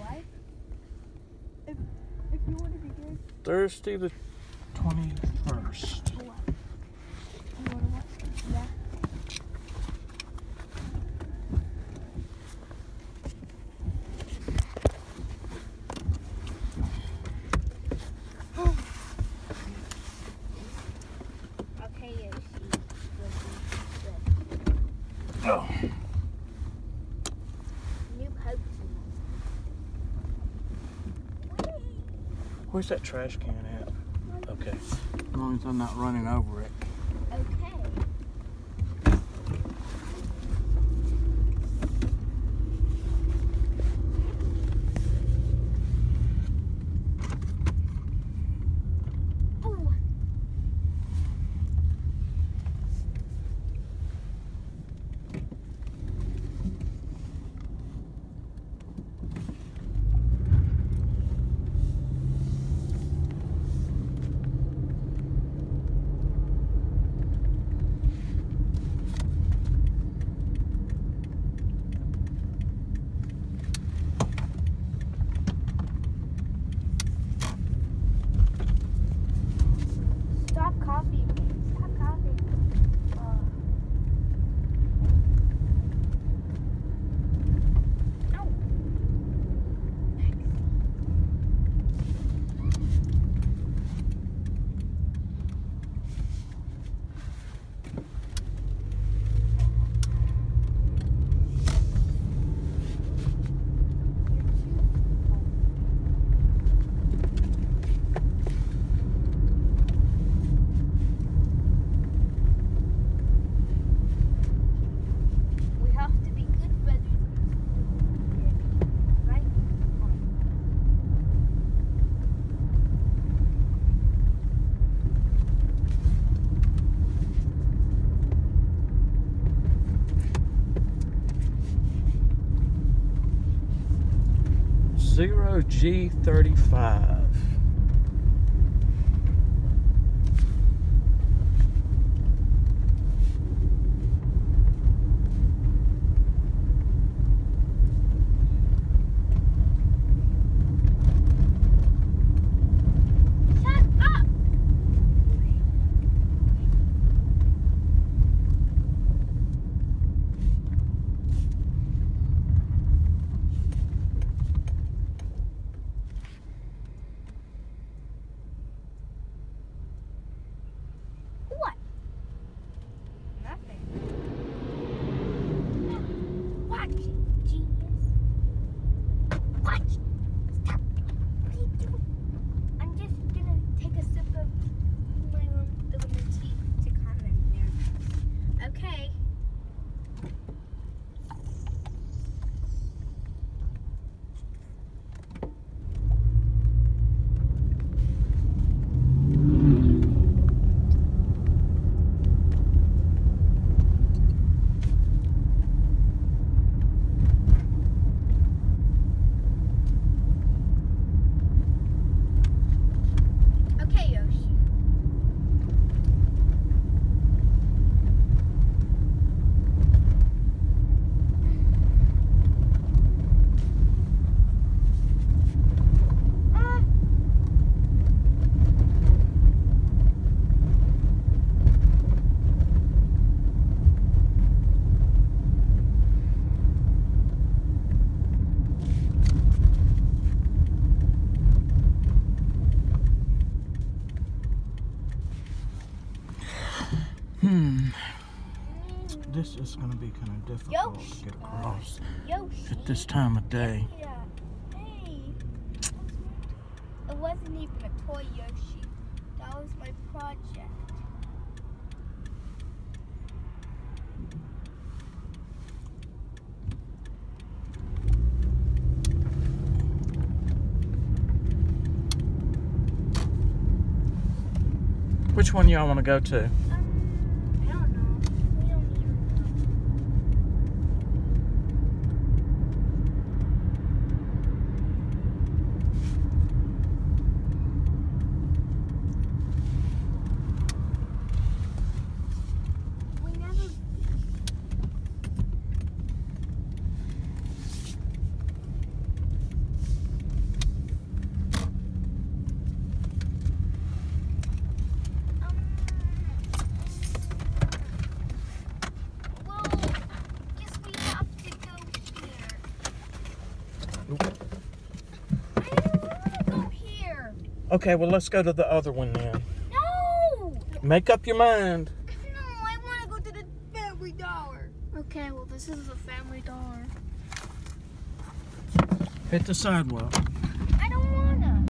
what? If you want to be good. Thursday the 21st. What? You want to watch? Yeah. Okay, Yoshi. Oh. New Pokemon. Where's that trash can at? Okay. As long as I'm not running over it. Okay. Ooh. Stop coughing. Stop coughing. Ow. We have to be good brothers. Right? Zero G35. Shut up! What? Nothing. Watch it, genius. Watch it. Stop. What are you doing? I'm just gonna take a sip of my lemon tea to calm my nerves. Okay. Okay, Yoshi. This is going to be kind of difficult Yoshi. to get across Yoshi. at this time of day. Yeah. Hey. It wasn't even a toy, Yoshi. That was my project. Which one y'all want to go to? I don't know. We don't even know. We never. I don't want to go here. Okay, well, let's go to the other one then. No! Make up your mind. No, I want to go to the Family Dollar. Okay, well, this is the Family Dollar. Hit the sidewalk. I don't want to.